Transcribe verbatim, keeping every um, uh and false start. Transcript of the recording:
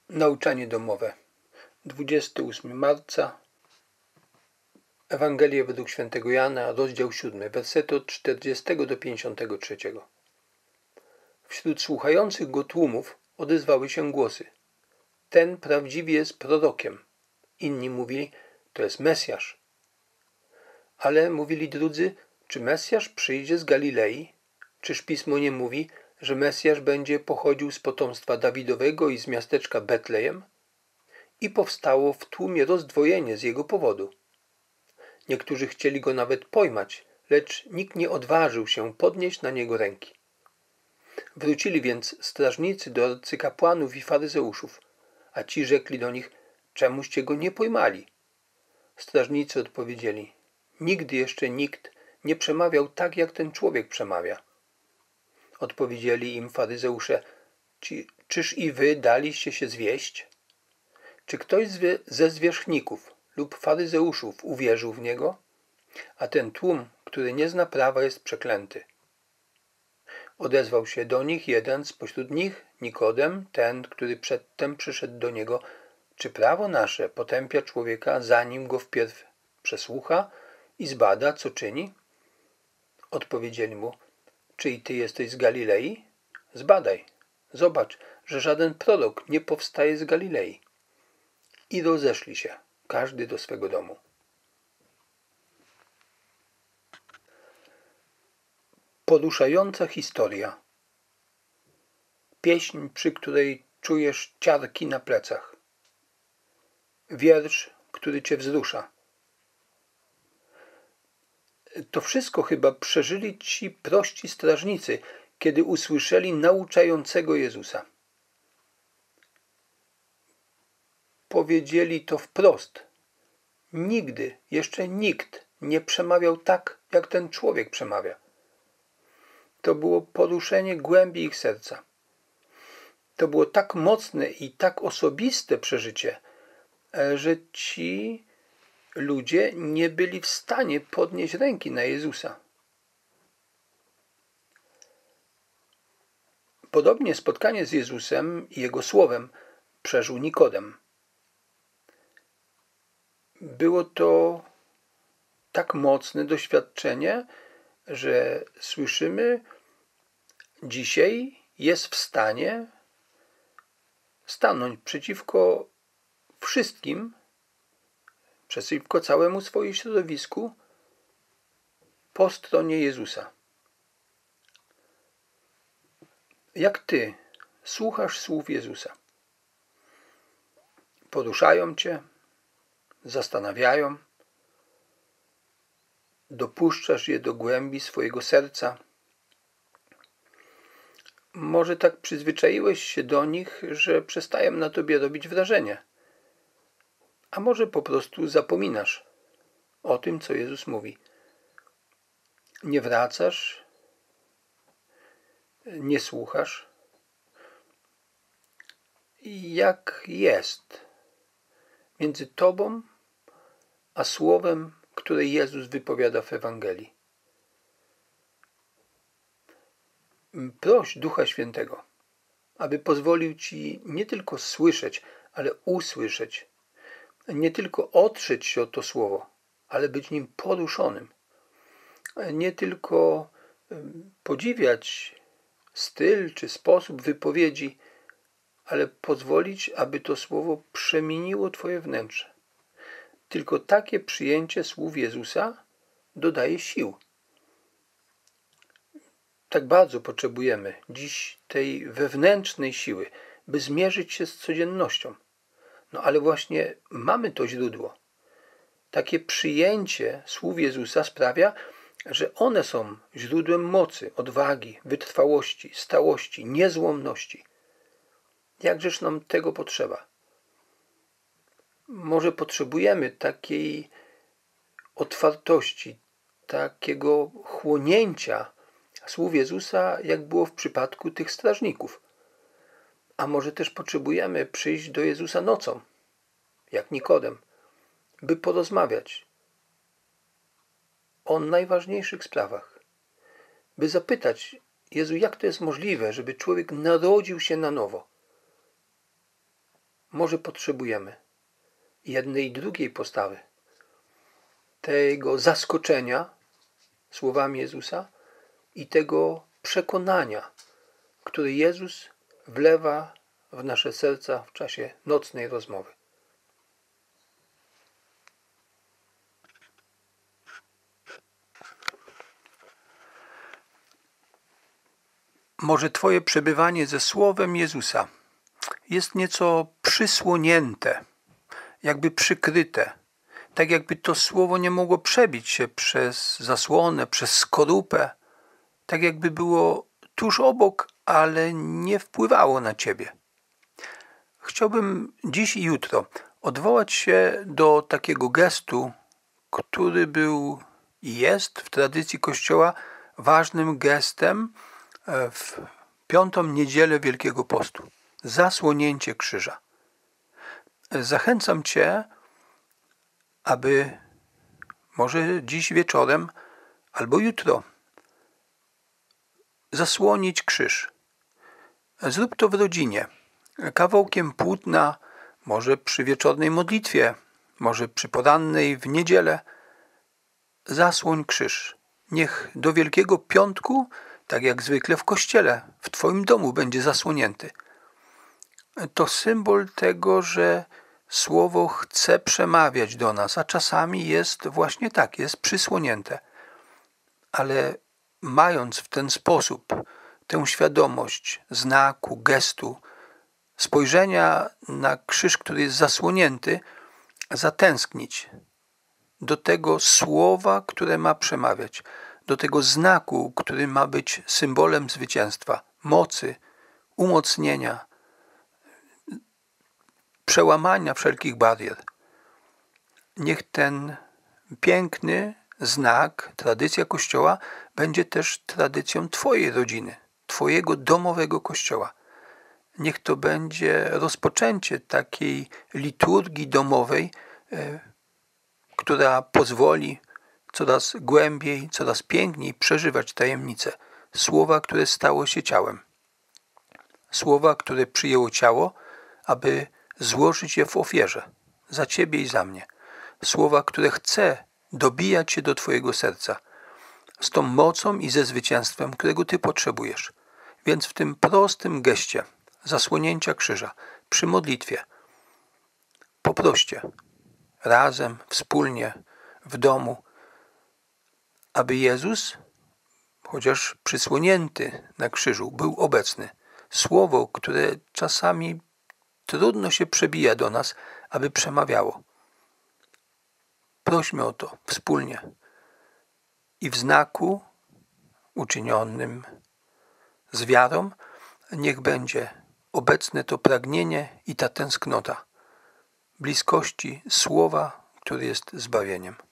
Nauczanie domowe. dwudziestego ósmego marca. Ewangelia według świętego Jana, rozdział siódmy, wersety od czterdziestego do pięćdziesiątego trzeciego. Wśród słuchających go tłumów odezwały się głosy: ten prawdziwie jest prorokiem. Inni mówili: to jest Mesjasz. Ale mówili drudzy: czy Mesjasz przyjdzie z Galilei? Czyż Pismo nie mówi, że Mesjasz będzie pochodził z potomstwa Dawidowego i z miasteczka Betlejem? I powstało w tłumie rozdwojenie z jego powodu. Niektórzy chcieli go nawet pojmać, lecz nikt nie odważył się podnieść na niego ręki. Wrócili więc strażnicy do arcykapłanów i faryzeuszów, a ci rzekli do nich: czemuście go nie pojmali? Strażnicy odpowiedzieli: nigdy jeszcze nikt nie przemawiał tak, jak ten człowiek przemawia. Odpowiedzieli im faryzeusze: Czy, czyż i wy daliście się zwieść? Czy ktoś ze zwierzchników lub faryzeuszów uwierzył w niego? A ten tłum, który nie zna prawa, jest przeklęty. Odezwał się do nich jeden spośród nich, Nikodem, ten, który przedtem przyszedł do niego: czy prawo nasze potępia człowieka, zanim go wpierw przesłucha i zbada, co czyni? Odpowiedzieli mu: czy i ty jesteś z Galilei? Zbadaj, zobacz, że żaden prorok nie powstaje z Galilei. I rozeszli się, każdy do swego domu. Poruszająca historia. Pieśń, przy której czujesz ciarki na plecach. Wiersz, który cię wzrusza. To wszystko chyba przeżyli ci prości strażnicy, kiedy usłyszeli nauczającego Jezusa. Powiedzieli to wprost. Nigdy, jeszcze nikt nie przemawiał tak, jak ten człowiek przemawia. To było poruszenie głębi ich serca. To było tak mocne i tak osobiste przeżycie, że ci ludzie nie byli w stanie podnieść ręki na Jezusa. Podobnie spotkanie z Jezusem i Jego Słowem przeżył Nikodem. Było to tak mocne doświadczenie, że słyszymy, dzisiaj jest w stanie stanąć przeciwko wszystkim, przeciwko całemu swojemu środowisku po stronie Jezusa. Jak ty słuchasz słów Jezusa? Poruszają cię, zastanawiają, dopuszczasz je do głębi swojego serca. Może tak przyzwyczaiłeś się do nich, że przestają na tobie robić wrażenie. A może po prostu zapominasz o tym, co Jezus mówi. Nie wracasz, nie słuchasz. Jak jest między tobą a słowem, które Jezus wypowiada w Ewangelii? Proś Ducha Świętego, aby pozwolił ci nie tylko słyszeć, ale usłyszeć. Nie tylko otrzeć się o to słowo, ale być nim poruszonym. Nie tylko podziwiać styl czy sposób wypowiedzi, ale pozwolić, aby to słowo przemieniło twoje wnętrze. Tylko takie przyjęcie słów Jezusa dodaje sił. Tak bardzo potrzebujemy dziś tej wewnętrznej siły, by zmierzyć się z codziennością. No ale właśnie mamy to źródło. Takie przyjęcie słów Jezusa sprawia, że one są źródłem mocy, odwagi, wytrwałości, stałości, niezłomności. Jakżeż nam tego potrzeba? Może potrzebujemy takiej otwartości, takiego chłonięcia słów Jezusa, jak było w przypadku tych strażników. A może też potrzebujemy przyjść do Jezusa nocą, jak Nikodem, by porozmawiać o najważniejszych sprawach. By zapytać: Jezu, jak to jest możliwe, żeby człowiek narodził się na nowo? może potrzebujemy jednej i drugiej postawy. Tego zaskoczenia słowami Jezusa i tego przekonania, które Jezus wlewa w nasze serca w czasie nocnej rozmowy. Może Twoje przebywanie ze Słowem Jezusa jest nieco przysłonięte, jakby przykryte, tak jakby to Słowo nie mogło przebić się przez zasłonę, przez skorupę, tak jakby było tuż obok, ale nie wpływało na Ciebie. Chciałbym dziś i jutro odwołać się do takiego gestu, który był i jest w tradycji Kościoła ważnym gestem w piątą niedzielę Wielkiego Postu. Zasłonięcie krzyża. Zachęcam Cię, aby może dziś wieczorem albo jutro zasłonić krzyż. Zrób to w rodzinie, kawałkiem płótna, może przy wieczornej modlitwie, może przy porannej w niedzielę. Zasłoń krzyż. Niech do Wielkiego Piątku, tak jak zwykle w kościele, w Twoim domu będzie zasłonięty. To symbol tego, że Słowo chce przemawiać do nas, a czasami jest właśnie tak, jest przysłonięte. Ale mając w ten sposób tę świadomość znaku, gestu, spojrzenia na krzyż, który jest zasłonięty, zatęsknić do tego słowa, które ma przemawiać, do tego znaku, który ma być symbolem zwycięstwa, mocy, umocnienia, przełamania wszelkich barier. Niech ten piękny znak, tradycja Kościoła będzie też tradycją Twojej rodziny, Twojego domowego Kościoła. Niech to będzie rozpoczęcie takiej liturgii domowej, e, która pozwoli coraz głębiej, coraz piękniej przeżywać tajemnice. Słowa, które stało się ciałem. Słowa, które przyjęło ciało, aby złożyć je w ofierze za Ciebie i za mnie. Słowa, które chce dobijać się do Twojego serca z tą mocą i ze zwycięstwem, którego Ty potrzebujesz. Więc w tym prostym geście zasłonięcia krzyża przy modlitwie poproście razem, wspólnie, w domu, aby Jezus, chociaż przysłonięty na krzyżu, był obecny. Słowo, które czasami trudno się przebija do nas, aby przemawiało. Prośmy o to wspólnie i w znaku uczynionym z wiarą niech będzie obecne to pragnienie i ta tęsknota bliskości Słowa, który jest zbawieniem.